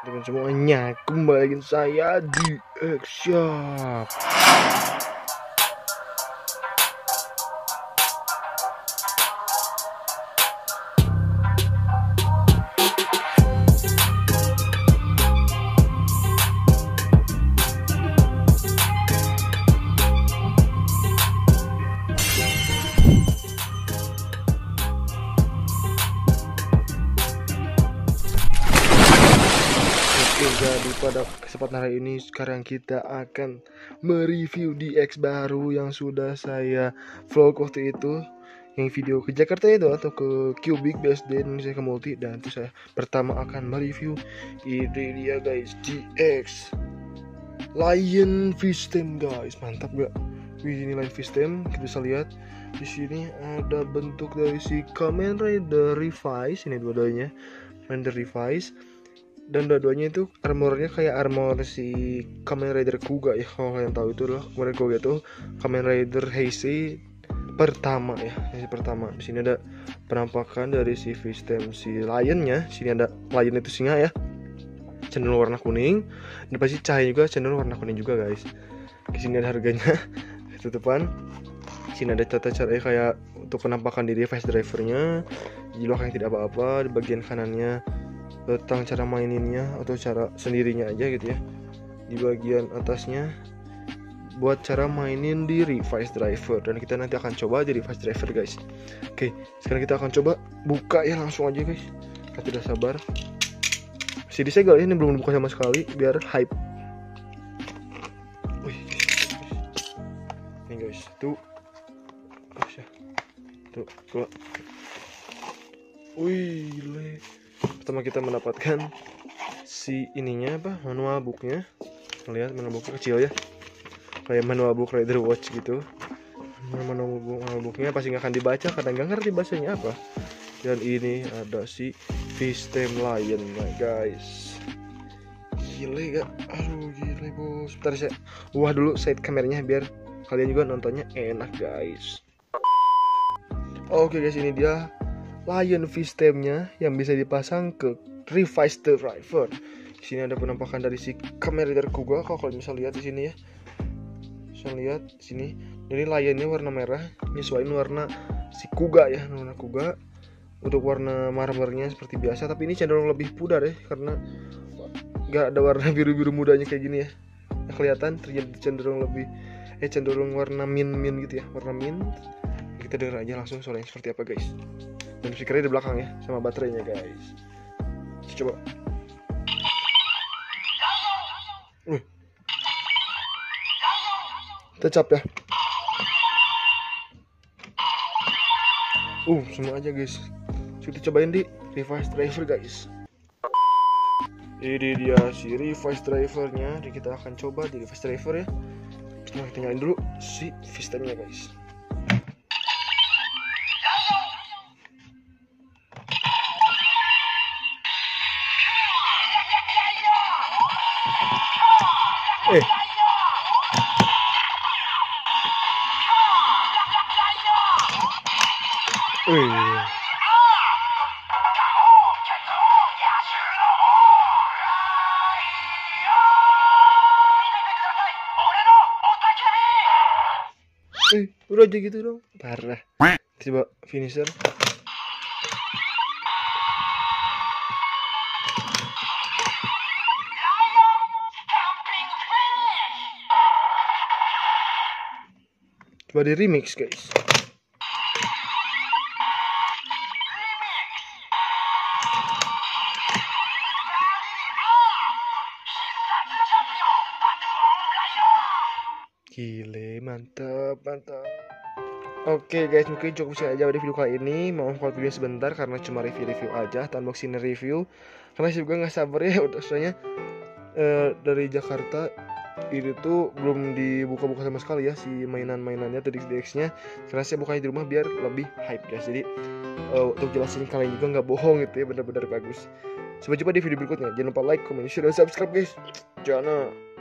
Dengan semuanya, kembali saya di X-Shop. Jadi pada kesempatan hari ini sekarang kita akan mereview DX baru yang sudah saya vlog waktu itu, yang video ke Jakarta itu atau ke Cubic BSD Indonesia ke Multi, dan itu saya pertama akan mereview ini dia guys, DX Lion System guys, mantap gak? Wih, ini Lion System, kita bisa lihat di sini ada bentuk dari si Kamen Rider Revice, ini dua-duanya Rider Revice. Dan dua-duanya itu armornya kayak armor si Kamen Rider Kuga ya, kalau kalian tahu itu adalah Kamen Rider Kuga itu Kamen Rider Heisei pertama ya, Heisei pertama. Di sini ada penampakan dari si sistem si Lionnya. Sini ada Lion itu singa ya, cenderung warna kuning, dan pasti cahaya juga cenderung warna kuning juga guys. Di sini ada harganya tutupan. Di sini ada tata cara kayak untuk penampakan diri device drivernya. Di belakang tidak apa-apa, di bagian kanannya tentang cara maininnya atau cara sendirinya aja gitu ya. Di bagian atasnya buat cara mainin di Revice Driver, dan kita nanti akan coba di Revice Driver guys. Oke, sekarang kita akan coba buka ya, langsung aja guys. Kita tidak sabar. Masih disegel ya, ini belum dibuka sama sekali biar hype. Wih, ini guys, tuh keluar. Wih, pertama kita mendapatkan si ininya apa, manual booknya. Lihat manual booknya kecil ya, kayak manual book Rider Watch gitu. Manual booknya pasti nggak akan dibaca karena nggak ngerti bahasanya apa. Dan ini ada si System Lion guys. Gile gak? Aduh gile bos. Bentar saya dulu side kameranya biar kalian juga nontonnya enak guys. Oke guys, ini dia Lion Systemnya yang bisa dipasang ke Revice Driver. Di sini ada penampakan dari si Kamen Rider Kuga, kalau kalian bisa lihat di sini ya. Bisa lihat di sini. Jadi Lionnya warna merah, nyesuaiin warna si Kuga ya, warna Kuga. Untuk warna marmernya seperti biasa, tapi ini cenderung lebih pudar ya, karena nggak ada warna biru-biru mudanya kayak gini ya. Nah, kelihatan cenderung lebih cenderung warna mint gitu ya, warna mint. Kita dengar aja langsung suaranya seperti apa guys. Dan speakernya di belakang ya, sama baterainya guys. Coba. Tecap ya. Semua aja guys. Kita cobain di Revice Driver guys. Ini dia si Revice Drivernya. Jadi kita akan coba di Revice Driver ya. Nah, kita nyalain dulu si sistemnya guys. Udah aja gitu dong, parah. Coba finisher. Coba di remix guys. Gile, mantap. Oke guys, mungkin cukup sekian aja di video kali ini. Maaf kalau video sebentar karena cuma review aja, unboxing review. Karena saya juga nggak sabar ya, soalnya dari Jakarta ini tuh belum dibuka-buka sama sekali ya si mainan-mainannya atau DX-nya. Karena saya bukanya di rumah biar lebih hype guys. Jadi untuk jelasin kalian juga nggak bohong gitu ya, benar-benar bagus. Sampai jumpa di video berikutnya. Jangan lupa like, comment, share, dan subscribe guys. Jangan.